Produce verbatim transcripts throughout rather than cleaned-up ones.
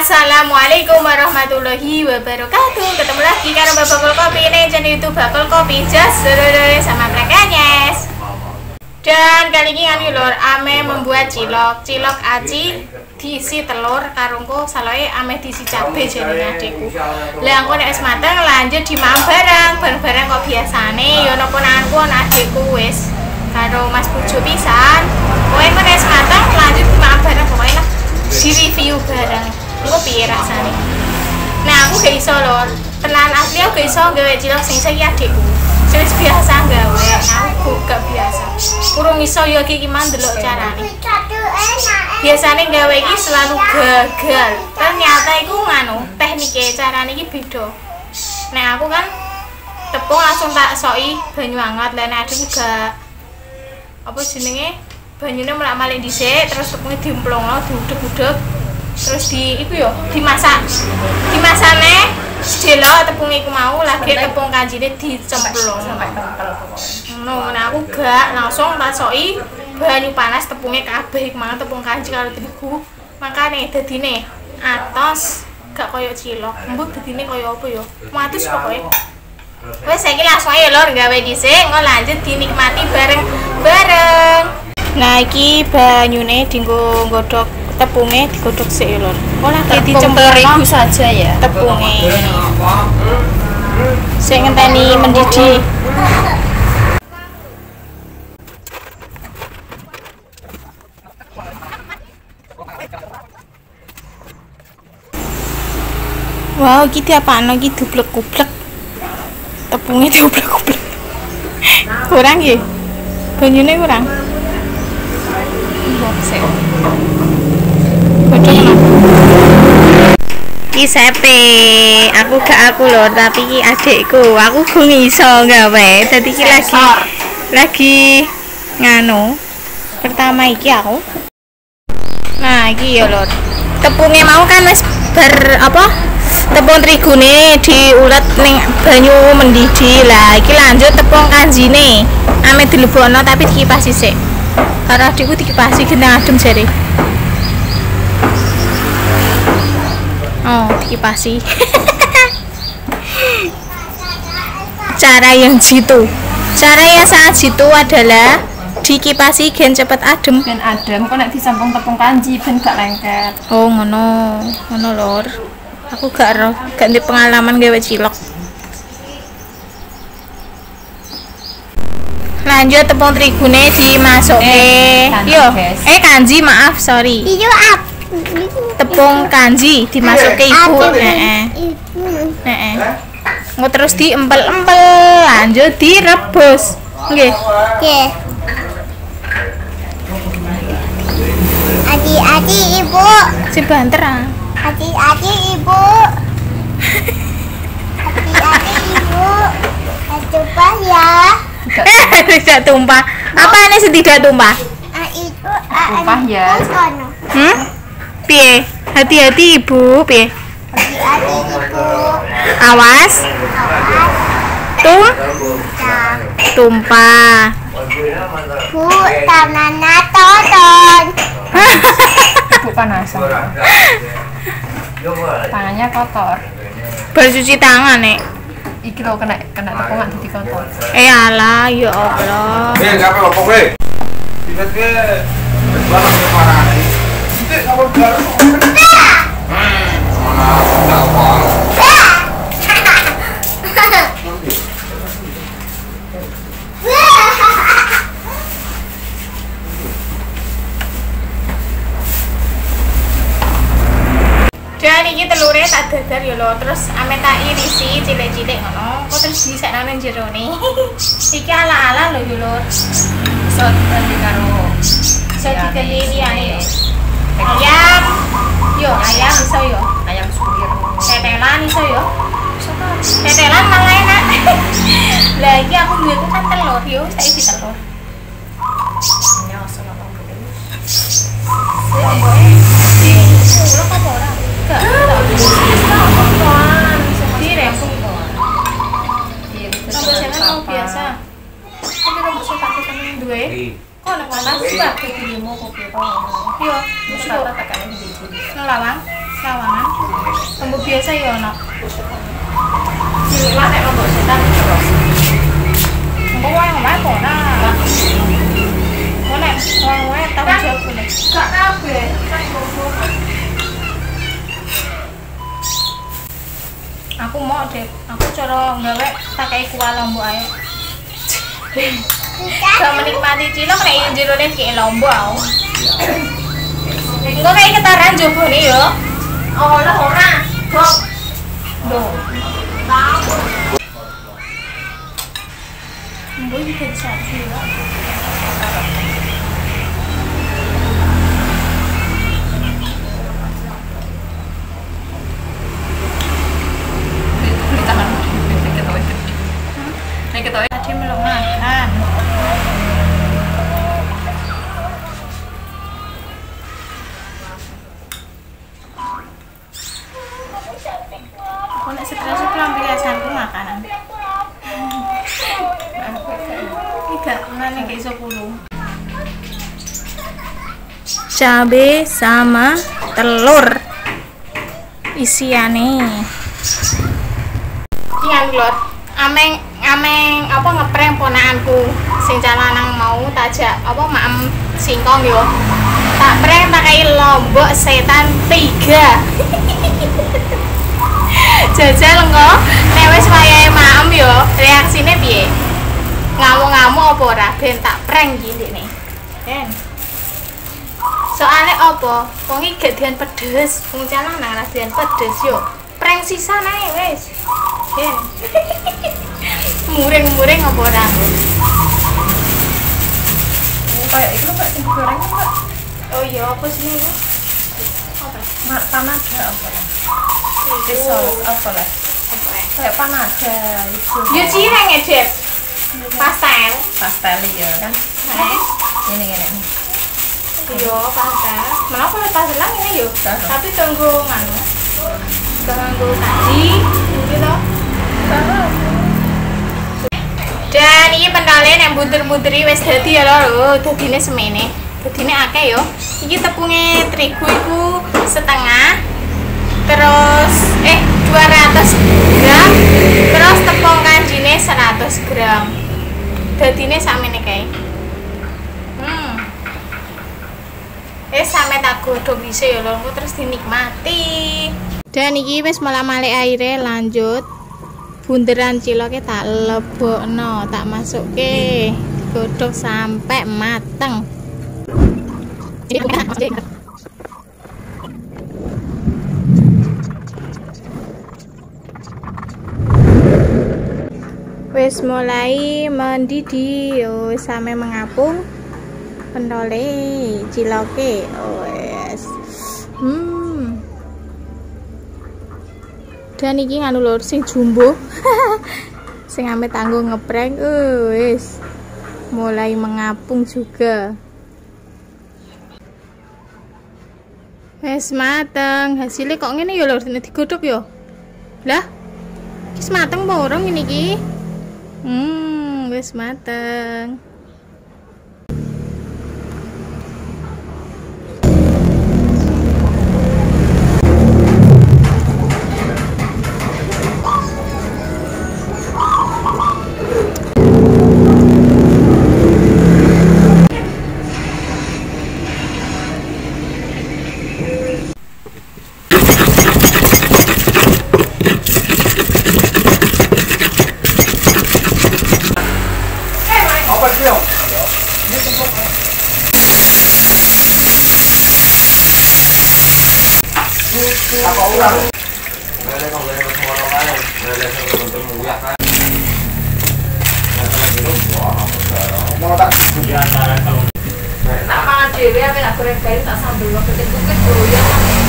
Assalamualaikum warahmatullahi wabarakatuh. Ketemu lagi karo Mbak Bakul Kopi ini channel YouTube Bakul Kopi Just sama Prakanyes. Dan kali ini kan lur ame membuat cilok. Cilok aci diisi telur karungku saloe ame diisi cabe jenenge adikku. Lah engko nek wis mateng lanjut dimakan bareng. Bareng-bareng kok biasane ya napa nanganku ana adikku wis karo Mas Bojo pisan. Kowe engko nek wis mateng lanjut dimakan bareng pokoknya di review bareng. Engko piye rasane? Nah, aku gak iso lho. Tenan asli aku gak iso gawe cilok sing saiki adikku. Sing wis biasa gawe, aku gak biasa. Kurang iso yo iki gimana delok carane. Biasane gawe iki selalu gagal. Ternyata iku nganu, teknike carane iki beda. Nek aku kan tepung langsung tak soki banyu hangat, lan adikku gak apa jenenge? Banyune melak-malik dhisik, terus tepungnya diemplongno, diudek-udek. Terus di iku yo dimasak. Dimasakne delok tepung iku mau lagi tepung kanjine dicemplung sampai kental pokoknya. No, nah aku gak langsung tak soki banyu panas tepungnya kabeh mang tepung kanji karo terigu. Makane dadine atos gak koyo cilok. Mbok dadine koyo apa yo? Matus pokoke. Wes saiki langsung ae lho gawe dhisik, engko lanjut dinikmati bareng-bareng. Nah iki banyune dienggo nggodhog tepungnya digodhog sik lho. Oh lagi dicemplung terigu saja ya tepungnya. Sik ngenteni mendidih. Wow, iki diapakno iki dublek-gublek. Tepungnya dublek-gublek. Kurang nggih? Banyune kurang. Sik. Iki sepe, aku gak aku lho, tapi iki adikku. Aku gak iso gawe. Dadi iki lagi lagi nganu. Pertama iki aku. Nah, iki ya lho. Tepungnya mau kan wis ber apa? Tepung terigune diulet ning banyu mendidih. Lah, iki lanjut tepung kanjine. Ame dilebokno tapi dikipasi sik. Karo adikku dikipasi gendang adem jare. Oh, dikipasi. Cara yang jitu. Cara yang sangat jitu adalah dikipasi gen cepet adem. Ben adem kok nek disampung tepung kanji ben gak lengket. Oh, ngono. Ngono lur. Aku gak ero, gak ndek pengalaman gawe cilok. Lanjut tepung terigune dimasuke. Eh, yo, eh kanji maaf, sorry. Iyo ap. Tepung kanji dimasuke ibu. Heeh. Heeh. Engko terus diempel-empel, lanjut direbus. Nggih. Nggih. Adi-adi ibu. Si banter ah. Adi-adi ibu. Adi-adi ibu. Coba ya. Tidak tumpah. Apa ini sih tidak tumpah? Ah itu Tumpah ya. Hmm? Piye? Hati-hati ibu, piye? Hati-hati ibu. Awas. Tum? Tumpah. Bu, tangannya tonton. Ibu panasan. Tangannya kotor. Bercuci tangan nek. Iki lho kena kena tepung gak dadi kotor. Eh alah, ya Allah. Eh, ngapain lo kowe? Tiba-tiba barang yang parah nih. Itu sama barang. Mana enggak uang. Dan iki telurnya tak dadar ya lho, terus ame tak irisi cilik-cilik ngono, kok terus disekno nang jerone. Iki ala-ala lho ya lur. Iso dadi karo Iso digali liyane yo. Ayam. Yo, ayam iso yo. ayam suwir. Tetelan iso yo. Tetelan malah enak. Lah iki aku duwe kan telur yo, saiki telur. Nyos sama putih. Telur apa ora? Gak. Dirempung kok. Sampai sana mau biasa. Tapi rambut saya pakai temen duwe. Kok nek panas sebagai dirimu kok gitu. Iya, Terus kata tekan di sini. Selawang, selawangan. biasa ya ono. Cilik lah nek lombok setan terus. Engko wae ngomong apa nah. Kok nek wong wae tanggung jawab nek. Gak kabeh. Aku mau deh, aku cara nggawe tak kei kuah lombok ae. Gak menikmati cilok nek jerone kei lombok aku. Engko kayak ketaran jobone yo. Oh, lah ora. Kok. Duh. Mbok iki bisa cilok. Tadi belum makan. Aku nek stres itu lampiasanku makanan. Tiga, mana kayak sepuluh. Cabe sama telur isiane. Iya lor, ameng ameng apa ngeprank ponakanku sing calanang mau tajak apa maem singkong yo. Tak prank tak kai lombok setan tiga. Jajal engko nek wis wayahe maem yo, reaksine piye? Ngamuk-ngamuk apa ora ben tak prank gini nih. Ben. Soale apa? Wong iki gak dian pedes, wong calanang ra dian pedes yo. Prank sisan ae wis. Ben. Muring-muring apa ora? Kayak itu Mbak sing digoreng Mbak. Oh iya, apa sih ini? Apa? Mak panada apa lah? Itu Pisau apa lah? apa ya? Kayak panada itu. Ya cireng ya, Dep. Pastel. Pastel ya kan. Nah, Ini ini. iya pastel. Menapa lek pastelan ini yo? Taruh. Tapi tunggu nganu. Tunggu saji gitu. Dan ini pentolnya yang bunder-bunderi wis dadi ya lho, dadine semene. Dadine akeh yo. Iki tepungnya terigu iku setengah. Terus eh dua ratus gram. Terus tepung kanjine seratus gram. Dadine sakmene kae. Hmm. Eh sampe tak godhog dhisik ya lho, terus dinikmati. Dan iki wis malah-malik aire lanjut. Bunderan ciloknya tak lebokno, tak masukke godhog sampai mateng. Wis mulai mendidih, wis sampai mengapung pentole ciloke. Wes. Hmm. Dan iki nganu lur sing jumbo. Sing ame tanggung ngeprank uh, wis mulai mengapung juga. Wis mateng. Hasilnya kok ngene ya lur, dene digodhog ya. Lah. Wis mateng apa ora ngene iki? Hmm, wis mateng. Apa ulang? Boleh kok boleh semua orang kan. Boleh untuk muyak kan. Mau tak di antara kalau Tak mangan dhewe ape tak goreng bae tak sambel kok kecil-kecil goyang.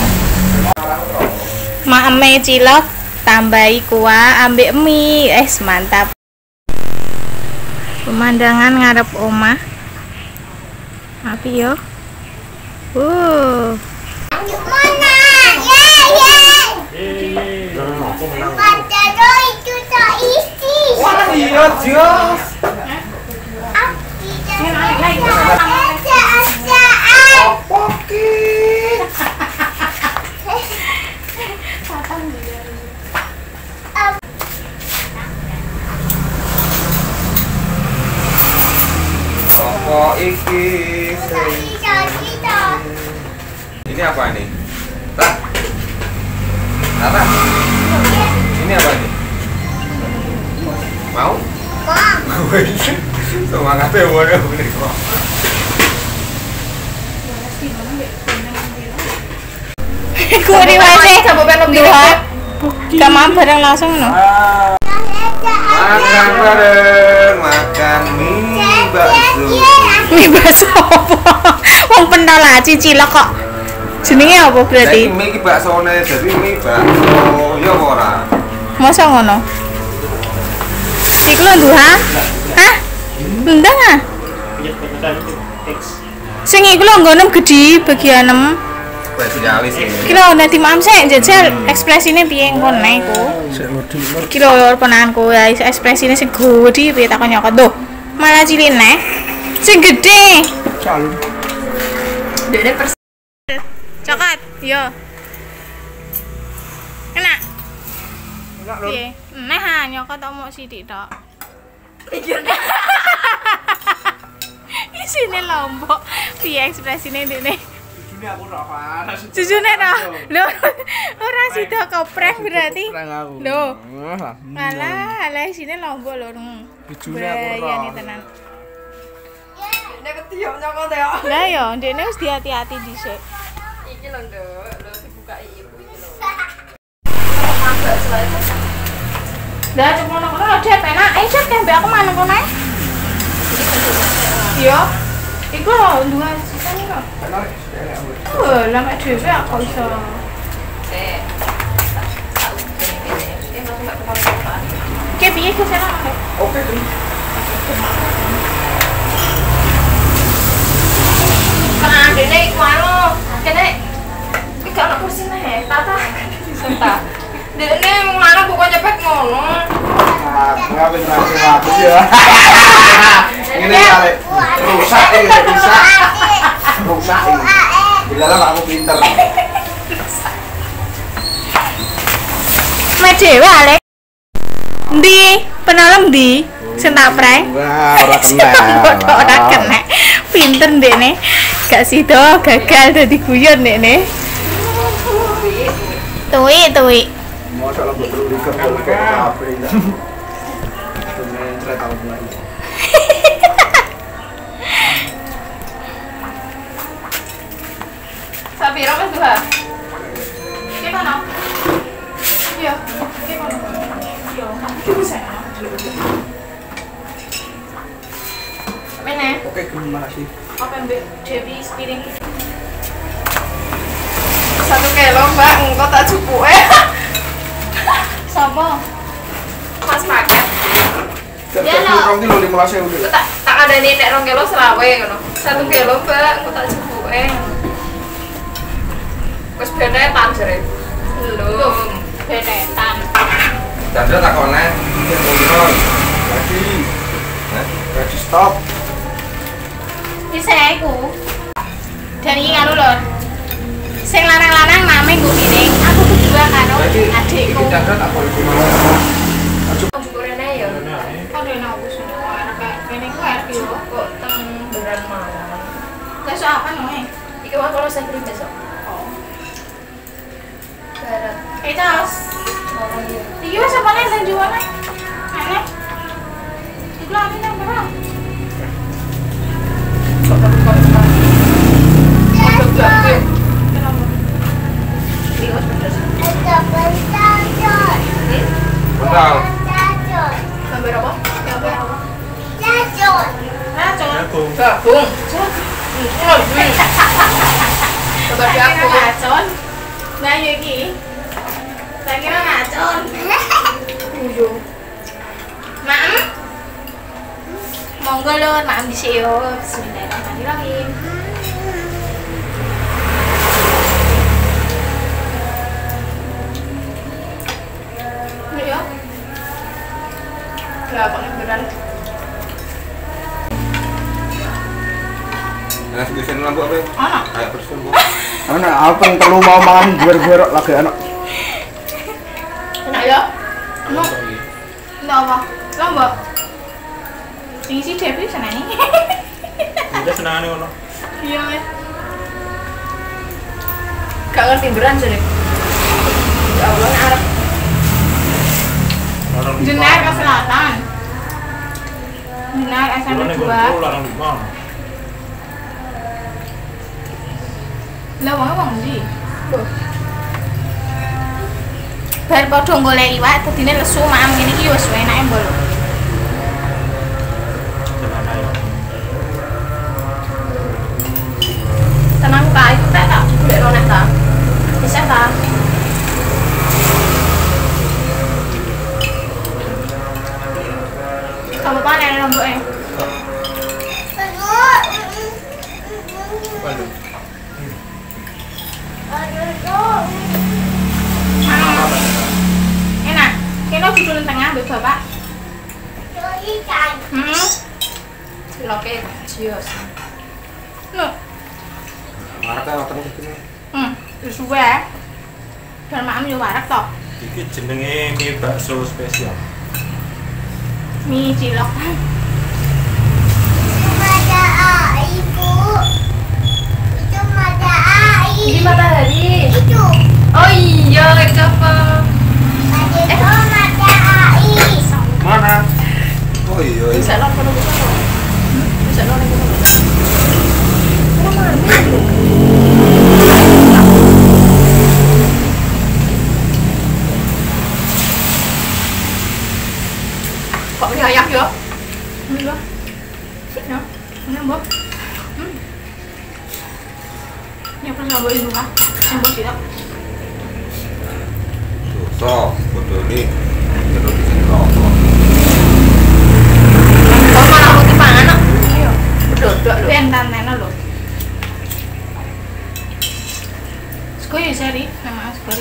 Maeme cilok tambahi kuah ambek mie. Eh mantap. Pemandangan ngarep omah. Api yo. Uh. Mana? Ya, ya. Baca do itu tak isi. wah iya jos. Ada-adaan. Oke. iki. Ini apa ini? Tah. Tata. Ini apa ini? Mau? Mau. Semangatnya boleh boleh kok. Ku riwase dua. Kamam bareng langsung no. Makan bareng, makan mie bakso. Mie bakso apa? Wong pentol aci cilok kok. Jenenge apa berarti? Saiki mie iki baksone, dadi mie bakso ya ora. Masa ngono? Iku lho duha? Hah? Ndang ah? Sing iku lho nggonem gedhi bagian enam. Wes nyalis iki. Iki lho nanti mam sik jajal ekspresine piye ngono iku. Iki lho penanganku ya ekspresine sing gedhi piye takon nyokot. Duh, malah cilik neh. Sing gedhe. Calon. Dene pers. Cokot, yo. Enak. Enak lho. Piye? Neh ha nyokot omok sithik tok. Pikirnya. Isine lombok. Piye ekspresine ndekne? Ini aku ora panas. Jujune no. Lho, ora sida kopreng berarti. Kurang aku. Lho. Alah, alah isine lombok lho. Bujune aku ora. Bayani tenan. Nek ketiok nyokot ya. Lah yo, ndekne wis diati-ati dhisik. Iki lho, Nduk. Lho dibukai ibu iki lho. Lah cuma ngono ada penak. Eh, cek tembe aku mana kono ae? Yo. Iku lho dua sisane kok. Oh, lah mek dhewe aku iso. Eh. Eh, masuk enggak kepala. Ke piye ke sana Mak? Oke, Tri. Kan dene iku anu, kene iki ana kursi neh, tata. Senta. Dene ngono pokoknya pek ngono. Ah, ngapin lagi aku ya. Ini kali rusak ini rusak. Rusak ini. Bilalah aku pinter. Mek dhewe Alek. Ndi? Penalem ndi? Sing tak prank. Wah, ora kena. Kok ora kena. Pinter ndekne. Gak sida gagal dadi guyon ndekne. Tuwi, tuwi. Mosok lho betul ikan kok kafe ini. Sebenarnya cerita mulai. Sapiro Mas Duha? Ki kono. Yo, ki kono. Yo, ki bisa. Mene. Oke, terima kasih. Apa mbek Dewi piring iki? Satu kilo Mbak, engko tak cukup eh. Sopo? Mas paket. Ya no. Rong kilo lima belas ewu. Tak tak ada nek rong kilo selawe ngono. Satu kilo Mbak, engko tak cukup eh. Wis benetan jare. Belum. Benetan. Janda tak konek. Lagi. Hah? Lagi stop. Bisa iku. Dan iki karo lho. Sing lanang-lanang name nggo piring, aku berdua karo adikku. Iki janda tak boleh cuma. Cukup rene ya. Kan rene aku sing arek kene ku arek yo. Kok teng beneran mau. Besok apa noe? Iki wae kalau saya kirim besok. Oh. Barat. Eh, tas. Oh iya. Iki wis apa nek nang jualan? Ana. Iku lagi nang berapa? Kok tak kok tak. Ojo gak. Kenapa? Iki wis bener. Betul. Gambar apa? Gambar apa? Racun. Gabung. Gambar Kira gabung. racun. Nah, yo iki. Saya kira racun. Uyo. Mam. Monggo lho, mam dhisik yo. Bismillahirrahmanirrahim. Yo. Lah kok beneran. Nah, sekian lampu apa? Ana. Kayak persen bu. Anak apa yang perlu mau makan gue-gue lagi anak. Enak ya? Mau? Enggak apa? Lombok? Ini si Devi senang nih. Kita senangane ngono. Iya wes. Gak ngerti beran jadi. Ya Allah Arab. Jenar ke selatan. Jenar S M P dua. Larang di mana? Lah wong wong ndi? Bar padha golek iwak dadine lesu maam ngene iki wis enake mbol. Tenang tak itu tak tak boleh ronek tak. Bisa tak? Kamu panen lomboknya? Enak. Kena duduk tengah mbek bapak. Hmm. Loke jios. Loh. Waraknya mateng iki. Hmm, wis suwe. Dan maam yo warak to. Iki jenenge mie bakso spesial. Mie cilok. Ada air, Bu. Itu ada air. Ini matahari. Itu. Oh iya, itu apa? Ada itu ada air. Mana? Oh iya. Bisa lo kono bisa lo. Bisa lo kono. Mana mana? Kok mie ayak yo? Mie lo. Ya, ini mbok. Hmm. Ini apa lombok ibu kan? Mbok tidak. Dosa, bodoh ini. Terus di sini rokok. Kok malah mau gimana? Iya. Berdodok lo. Ben tantena lho. Skoy seri nama Skoy.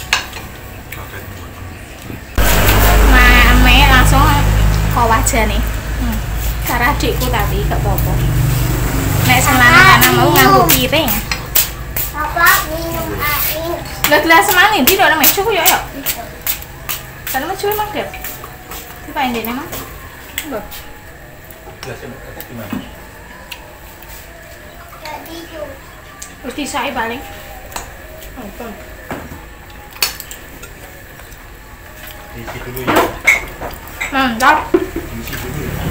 Mame langsung kok wajah nih. Hmm. Cara adikku tapi gak apa-apa. Nek sing lanang mau nganggo piring. Papa minum air. Lah gelas mana ndi ora mecu yo yo. Sana mecu emang dep. Di paen dene mah. Mbok. Gelasnya kata gimana? Jadi itu. Wis disai paling. Nonton. Diisi dulu ya. Mantap. Diisi dulu ya.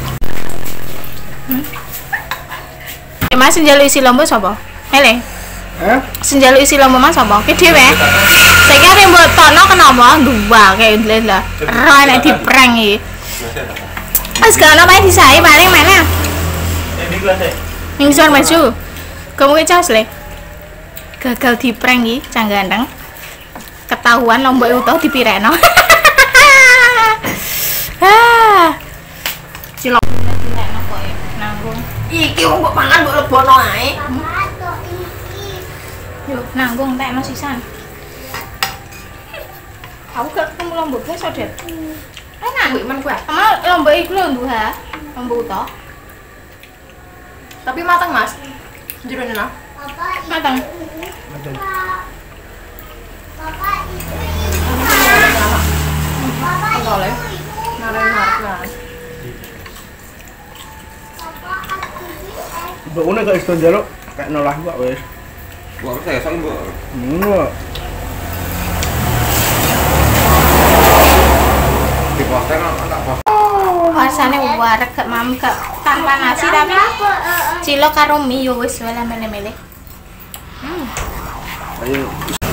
Hmm. Mas njaluk isi lomba sapa? Hele. Eh? Senjaluk isi lomba mas sapa? Ki dhewe. Saiki arep mbok tono kenapa dua kayak lah. Ora nek diprank iki. Wis gak ono pae disai paling mana? Ini gelasnya. Ning isor maju. Kamu ki cas le. Gagal diprank iki, cang ganteng. Ketahuan lombok utuh dipirekno. Ah. Cilok dipirekno kok nanggung. Iki wong kok mangan mbok lebono ae. Papa tuh isi. Yuk, nanggung tekno sisan. Aku gak ketemu lombok guys, Sodet. Enak. Mbok men kuwi. Sama lombok iku lho nduha. Lombok utuh. Tapi matang, Mas. Jerone nah. Papa itu. Matang. Papa itu. Papa itu. Boleh. Narik-narik lah. Papa aku ini. Mbok ngene kok iso njaluk kayak nolah kok wis. Gua harus saya sang, Bu. Ngono. Di poster enggak pos. Rasane wareg gak mam gak tanpa nasi tapi cilok karo mie yo wis wala mele-mele. Hmm. Ayo.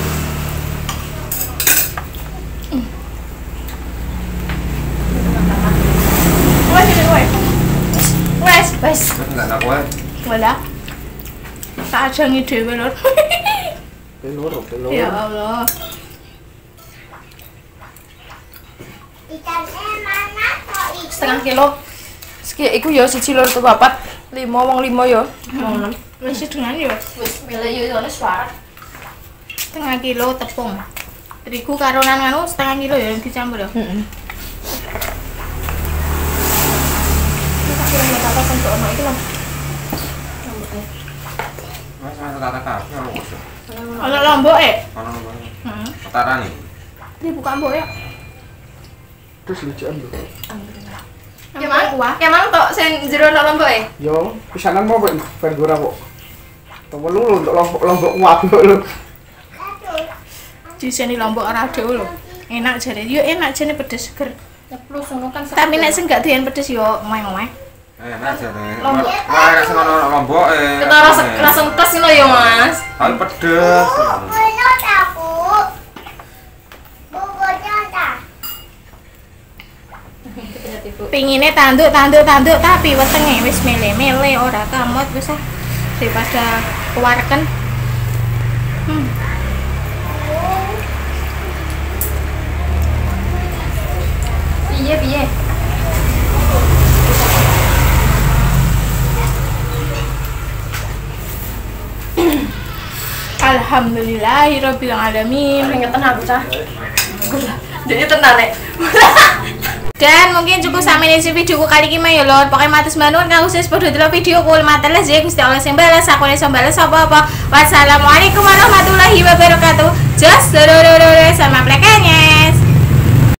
Wes wes. Wes wes. Enggak enak kowe. Wala. Tak ajangi dhewe lho. Pelur, pelur. Ya Allah. Ikannya mana kok itu? Setengah kilo. Seki iku ya siji loro telu papat, lima wong lima ya. Wong enam. Wis dengan yo Wis milih yo ono suara. setengah kilo tepung. Terigu karo nan anu setengah kilo ya dicampur ya. Heeh. Tak kira nek apa kan ono iki lho. Mas mas tata kafe ono kok. Ono lombok e. Ono ono. Heeh. Ketara nih. Dibuka mbok ya. Terus lucuan lho. Emang kuah. emang tok sing jero lombok e. Yo, pisanan mau ben ben gora kok. Temen lu untuk lombok-lombok wabuk lu. Diseni lombok ora ada lho. Enak jare. Yo enak jane pedes seger. Nyeplus ngono kan. Tapi nek sing gak doyan pedes yo omeh-omeh. Enak jare. Lombok. Wah, nek sing ono lombok eh. Kita rasa langsung tes ngono ya, Mas. Tapi pedes. Bubuknya tak, Bu. Bubuknya tak. Pingine tanduk tanduk tanduk tapi wetenge wis mele-mele ora kamot wis ah daripada kewarken. Hmm. Piye piye? Alhamdulillahirabbil alamin. Keringetan aku cah. Jadi tenan nek. Dan mungkin cukup sampai di videoku kali ini ya lor. Pokoknya matur nuwun kang khusus padha delok videoku mateles ya Gusti Allah sing balas aku nek balas apa-apa. Wassalamualaikum warahmatullahi wabarakatuh. Just sama plekenyes.